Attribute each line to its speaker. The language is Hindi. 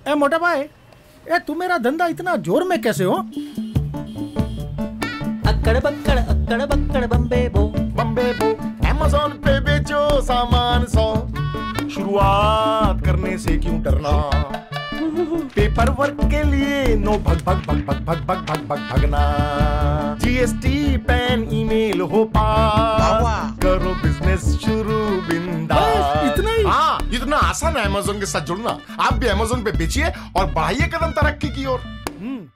Speaker 1: ए मोटा भाई, ए तू मेरा धंधा इतना जोर में कैसे हो?
Speaker 2: अक्कड़ बक्कड़ बम्बे बो
Speaker 3: अमेज़न पे बेचो सामान 100, शुरुआत करने से क्यों डरना, पेपर वर्क के लिए नो भगना, जीएसटी पैन ईमेल हो पास, करो बिजनेस शुरू बिंदास।
Speaker 1: इतना ही?
Speaker 3: हाँ, इतना आसान है अमेज़न के साथ जुड़ना। आप भी अमेज़न पे बेचिए और बढ़ाइए कदम तरक्की की ओर।